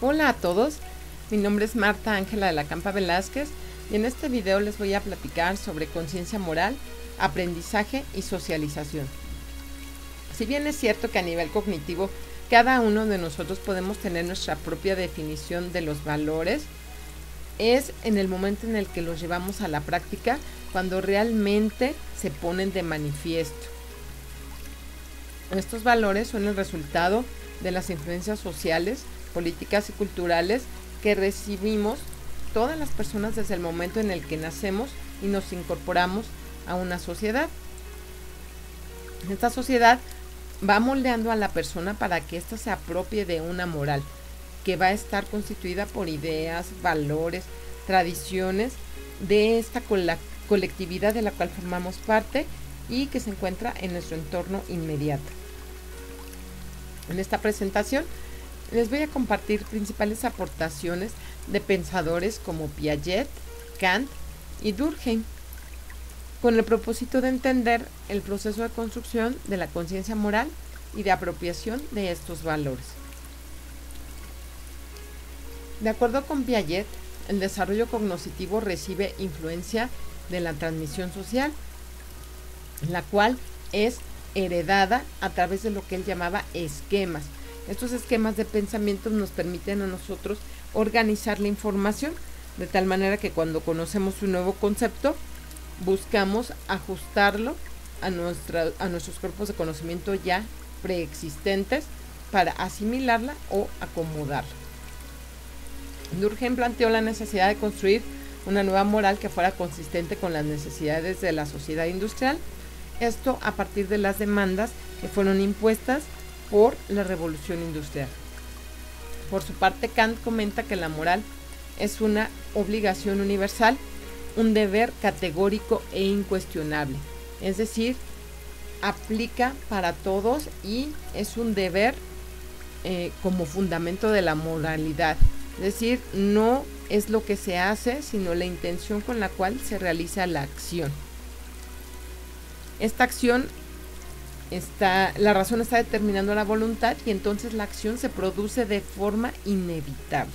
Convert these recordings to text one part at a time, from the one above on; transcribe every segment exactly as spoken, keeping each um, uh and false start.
Hola a todos, mi nombre es Marta Ángela de la Campa Velázquez y en este video les voy a platicar sobre conciencia moral, aprendizaje y socialización. Si bien es cierto que a nivel cognitivo cada uno de nosotros podemos tener nuestra propia definición de los valores, es en el momento en el que los llevamos a la práctica cuando realmente se ponen de manifiesto. Estos valores son el resultado de las influencias sociales, políticas y culturales que recibimos todas las personas desde el momento en el que nacemos y nos incorporamos a una sociedad. Esta sociedad va moldeando a la persona para que ésta se apropie de una moral que va a estar constituida por ideas, valores, tradiciones de esta colectividad de la cual formamos parte y que se encuentra en nuestro entorno inmediato. En esta presentación les voy a compartir principales aportaciones de pensadores como Piaget, Kant y Durkheim, con el propósito de entender el proceso de construcción de la conciencia moral y de apropiación de estos valores. De acuerdo con Piaget, el desarrollo cognitivo recibe influencia de la transmisión social, la cual es heredada a través de lo que él llamaba esquemas. Estos esquemas de pensamiento nos permiten a nosotros organizar la información de tal manera que cuando conocemos un nuevo concepto buscamos ajustarlo a, nuestra, a nuestros cuerpos de conocimiento ya preexistentes para asimilarla o acomodarla. Durkheim planteó la necesidad de construir una nueva moral que fuera consistente con las necesidades de la sociedad industrial, esto a partir de las demandas que fueron impuestas por la revolución industrial. Por su parte, Kant comenta que la moral es una obligación universal, un deber categórico e incuestionable, es decir, aplica para todos y es un deber eh, como fundamento de la moralidad, es decir, no es lo que se hace, sino la intención con la cual se realiza la acción. Esta acción Está, la razón está determinando la voluntad y entonces la acción se produce de forma inevitable.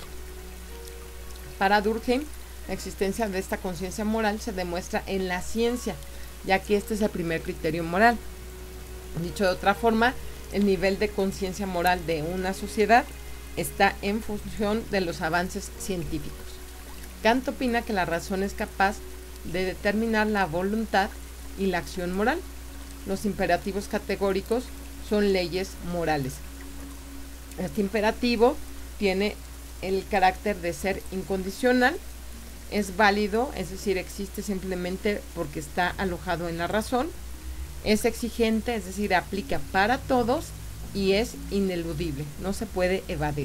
Para Durkheim, la existencia de esta conciencia moral se demuestra en la ciencia, ya que este es el primer criterio moral. Dicho de otra forma, el nivel de conciencia moral de una sociedad está en función de los avances científicos. Kant opina que la razón es capaz de determinar la voluntad y la acción moral. Los imperativos categóricos son leyes morales. Este imperativo tiene el carácter de ser incondicional, es válido, es decir, existe simplemente porque está alojado en la razón, es exigente, es decir, aplica para todos y es ineludible, no se puede evadir.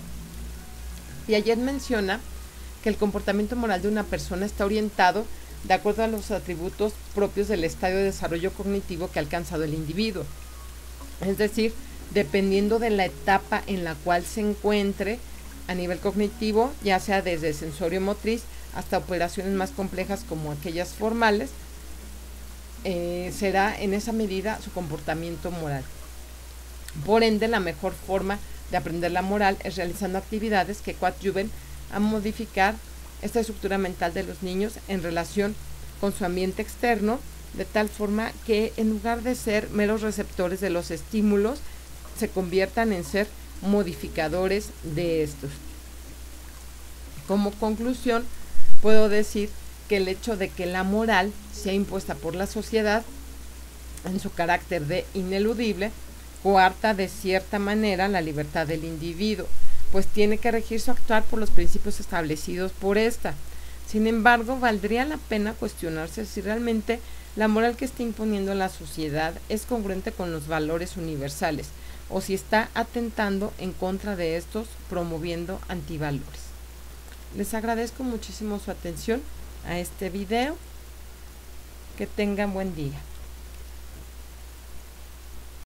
Piaget menciona que el comportamiento moral de una persona está orientado de acuerdo a los atributos propios del estadio de desarrollo cognitivo que ha alcanzado el individuo. Es decir, dependiendo de la etapa en la cual se encuentre a nivel cognitivo, ya sea desde sensorio motriz hasta operaciones más complejas como aquellas formales, eh, será en esa medida su comportamiento moral. Por ende, la mejor forma de aprender la moral es realizando actividades que coadyuven a modificar esta estructura mental de los niños en relación con su ambiente externo, de tal forma que en lugar de ser meros receptores de los estímulos, se conviertan en ser modificadores de estos. Como conclusión, puedo decir que el hecho de que la moral sea impuesta por la sociedad, en su carácter de ineludible, coarta de cierta manera la libertad del individuo, pues tiene que regir su actuar por los principios establecidos por esta. Sin embargo, valdría la pena cuestionarse si realmente la moral que está imponiendo la sociedad es congruente con los valores universales, o si está atentando en contra de estos, promoviendo antivalores. Les agradezco muchísimo su atención a este video. Que tengan buen día.